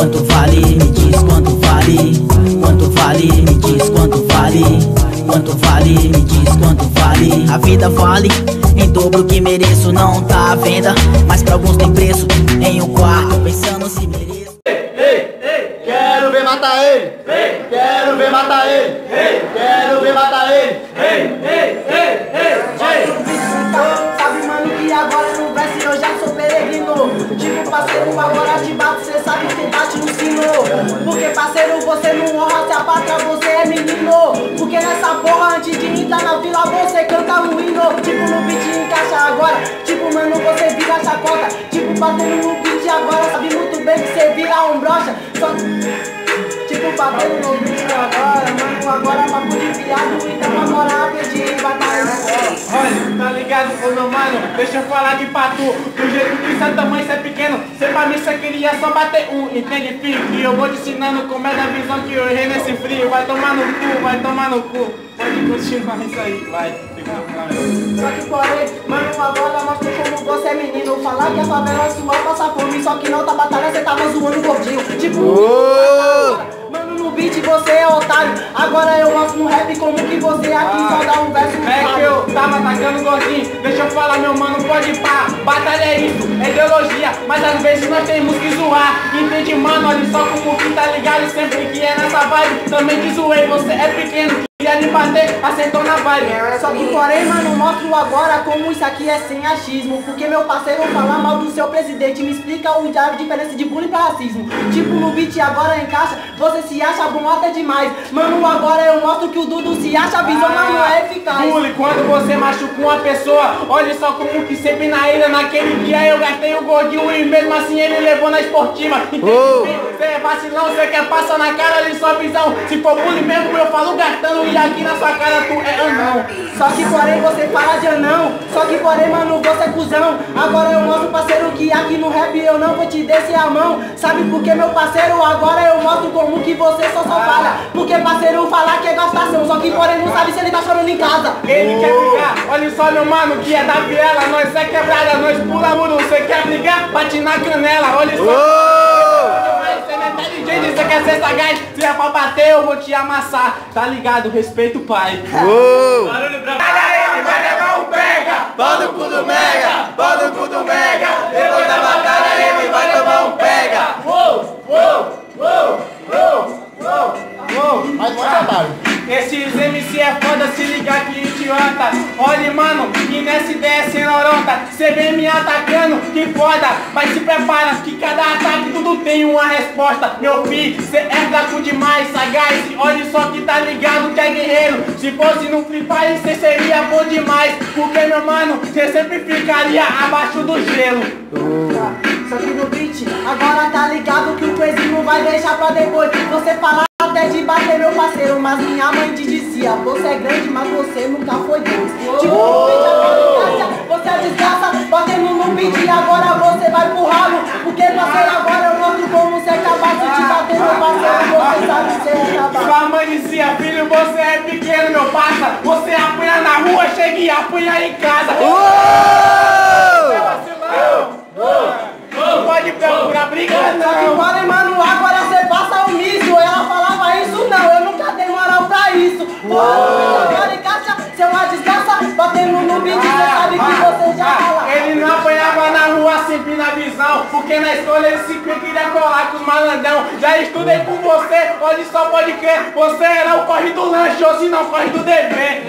Quanto vale? Me diz quanto vale. Quanto vale? Me diz quanto vale. Quanto vale? Me diz quanto vale. A vida vale em dobro que mereço. Não tá à venda, mas pra alguns tem preço. Em um quarto pensando se mereço. Quero ver matar ele. Quero ver matar ele. Quero ver matar ele. Sabe, mano, que agora no verso eu já sou peregrino. Tipo, parceiro, agora te bato, cê sabe que bate no sino. Porque, parceiro, você não honra, se a pátria, você é menino. Porque nessa porra, antes de entrar na vila, você canta no hino. Tipo, no beat encaixa agora. Tipo, mano, você vira chacota. Tipo, batendo no beat agora, sabe muito bem que você vira um brocha. Só... Tipo, batendo no beat agora, mano, agora é papo de viado. Então agora pedir batalha na bola. Olha, tá ligado, ô meu mano? Deixa eu falar de patu. Do jeito que cê tamanho, cê é pequeno. Cê pra mim, cê queria só bater um, entende, filho? E eu vou te ensinando como é da visão que eu errei nesse frio. Vai tomar no cu, vai tomar no cu. Pode continuar isso aí, vai. Só que porém, mano, agora mostra como você é menino. Falar que a favela é sua, passa fome. Só que na outra batalha cê tava zoando gordinho. Tipo, mano, no beat você é otário. Agora eu mostro no rap como que você aqui só dá um verso. É que eu tava atacando gordinho. Deixa eu falar, meu mano, pode ir pá. Batalha é isso, é ideologia. Mas às vezes nós temos que zoar. Entende, mano? Olha só como que tá ligado. Sempre que é nessa vibe, também te zoei. Você é pequeno. Ia me bater, acertou na vibe. Só que porém, mano, mostro agora como isso aqui é sem achismo. Porque meu parceiro falar mal do seu presidente me explica a diferença de bullying pra racismo. Tipo, no beat agora encaixa, você se acha bom até demais. Mano, agora eu mostro que o Dudu se acha, a visão não é eficaz. Bullying, quando você machuca uma pessoa, olha só como que sempre na ilha, naquele dia eu gastei o gordinho e mesmo assim ele levou na esportiva. Você é vacilão, você quer passar na cara de sua visão. Se for bullying mesmo, eu falo gastando. E aqui na sua cara tu é anão. Só que porém você fala de anão. Só que porém, mano, você é cuzão. Agora eu mostro, parceiro, que aqui no rap eu não vou te descer a mão. Sabe por que, meu parceiro? Agora eu mostro como que você só falha. Porque parceiro falar que é gastação. Só que porém não sabe se ele tá chorando em casa. Ele quer brigar, olha só meu mano, que é da viela. Nós é quebrada, nós pula muro. Você quer brigar? Bate na canela, olha só. Você não é inteligente, você quer ser sagaz. Se é pra bater, eu vou te amassar. Tá ligado? Respeita o pai. Barulho pra ele, vai levar um pega. Pau no cu do Mega, pau no cu do Mega. Depois da batalha ele vai tomar um pega. Mais um trabalho. Esses MC é foda, se ligar que idiota. Olha, mano, que nessa ideia é cenorota. Cê vem me atacando, que foda. Mas se prepara, que cada ataque tudo tem uma resposta. Meu filho, cê é fraco demais, sagaz. Olha só que tá ligado que é guerreiro. Se fosse no Free Fire, cê seria bom demais. Porque, meu mano, cê sempre ficaria abaixo do gelo. Só que no beat, agora tá ligado que o Crazy não vai deixar pra depois. Você falar até de bater, meu parceiro, mas minha mãe te dizia: você é grande, mas você nunca foi Deus. Tipo, no beat agora você é desgraça, batendo no beat e agora você vai pro ralo. Porque parceiro, agora eu mostro como você é capaz de te bater, meu parceiro, você sabe que você é capaz. Sua mãe dizia: filho, você é pequeno, meu parça. Você apanha na rua, chega e apanha em casa. Não pode procurar briga, Só que não. porém, mano, agora você passa o misto. Ela falava isso, não, eu nunca dei moral pra isso. Porra, agora encaixa, você é uma desgraça. Batendo no beat, você sabe que você já fala. Ele não apanhava na rua sempre na visão. Porque na escola ele sempre queria colar com os malandrão. Já estudei com você, olha só, pode crer. Você era o corre do lanche, ou se não, corre do dever.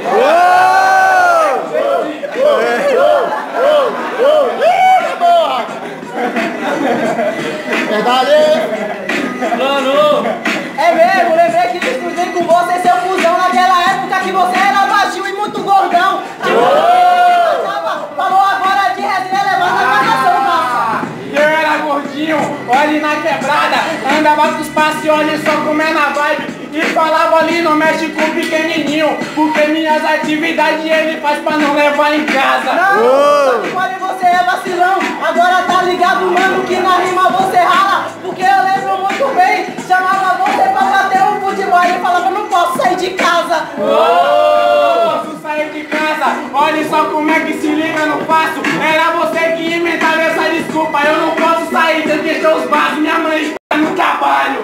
Verdade. Mano, É mesmo, lembrei que eu estudei com você, seu fusão, naquela época que você era baixinho e muito gordão. Falou agora de resenha levando a cagação, massa. eu era gordinho, olha na quebrada. Andava com os passos e olha só como é na vibe. E falava ali, não mexe com o pequenininho. Porque minhas atividades ele faz pra não levar em casa. Não, só que quando você é vacilão. Agora tá ligado, mano, que na rima você rala. Porque eu lembro muito bem, chamava você pra bater um futebol e falava: não posso sair de casa. Posso sair de casa, olha só como é que se liga, não faço. Era você que inventava essa desculpa. Eu não posso sair, tem que encher os vasos. Minha mãe está no trabalho. trabalho.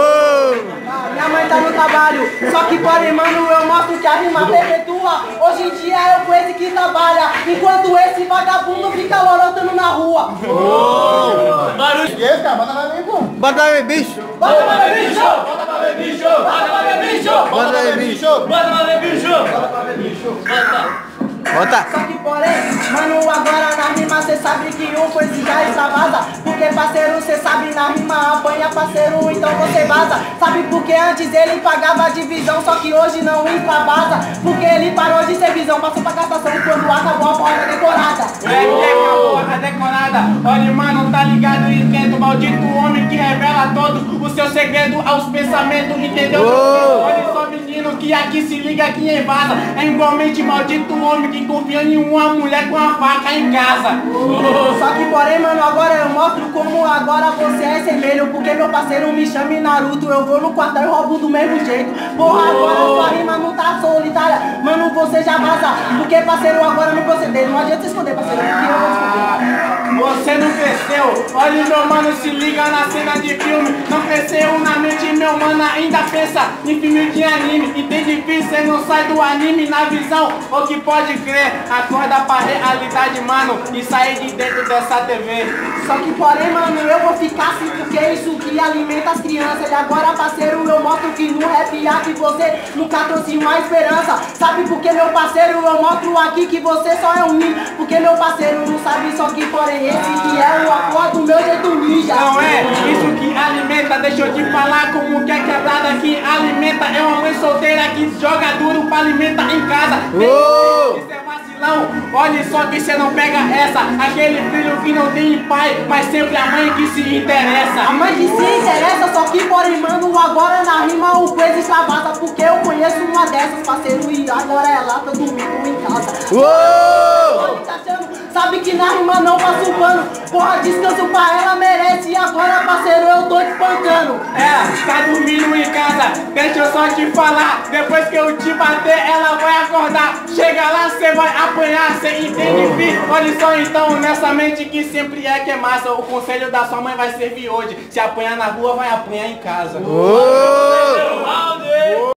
Minha mãe tá no trabalho, só que porém, mano, eu mostro que a rima perpetua. Hoje em dia eu conheço que trabalha, enquanto esse vagabundo fica lorotando na rua. Barulho. E esse, cara? Bota pra mim, pô. Bota pra ver, bicho. Bota pra ver, bicho! Bota pra ver, bicho. Bota pra ver, bicho. Bota pra ver, bicho. Bota pra ver, bicho. Bota pra ver, bicho. Bota. Bota. Só que porém, mano, agora na rima cê sabe que um coisa já extravasa. Porque parceiro, cê sabe na rima apanha parceiro, então você vaza. Sabe porque antes ele pagava a divisão, só que hoje não extravasa. Porque ele parou de ser visão, passou pra gastação quando acabou a porta decorada. Acabou a decorada. Olha, mano, tá ligado e quieto, maldito homem que revela todo o seu segredo aos pensamentos, entendeu? Olha só, menino, que aqui se liga, aqui em vaza. É igualmente maldito homem que confia em uma mulher com a faca em casa. Só que porém, mano, agora eu mostro como agora você é vermelho. Porque meu parceiro me chama Naruto, eu vou no quartel e roubo do mesmo jeito. Porra, agora sua rima não tá solitária, mano, você já vaza. Porque parceiro, agora no proceder, não adianta esconder, parceiro, porque eu vou esconder. Você não cresceu, olha meu mano, se liga na cena de filme. Não cresceu na mente, meu mano, ainda pensa em filme de anime. E tem difícil, cê não sai do anime na visão. O que pode crer, acorda pra realidade, mano, e sair de dentro dessa TV. Só que porém, mano, eu vou ficar assim porque é isso que alimenta as crianças. E agora, parceiro, eu mostro que no rap aqui você nunca trouxe uma esperança. Sabe por que, meu parceiro, eu mostro aqui que você só é um ninja. Porque meu parceiro não sabe, só que porém esse que é o acordo do meu jeito ninja. Não é isso que alimenta, deixa eu te falar como que é quebrada que alimenta. É uma mãe solteira que joga duro pra alimentar em casa. Isso é vacilão, olha só que cê não pega essa. Aquele filho que não tem pai, mas sempre a mãe que se interessa. A mãe que se interessa, só que porém, mano, agora na rima o coisa extravasa. Porque eu conheço uma dessas, parceiro, e agora ela tá dormindo em casa. Sabe que na rima não passo pano. Porra, descanso pra ela merece. E agora, parceiro, eu tô te espancando. Tá dormindo em casa, deixa eu só te falar. Depois que eu te bater, ela vai acordar. Chega lá, cê vai apanhar, cê entende, filho? Olha só então, nessa mente que sempre é que é massa. O conselho da sua mãe vai servir hoje. Se apanhar na rua, vai apanhar em casa.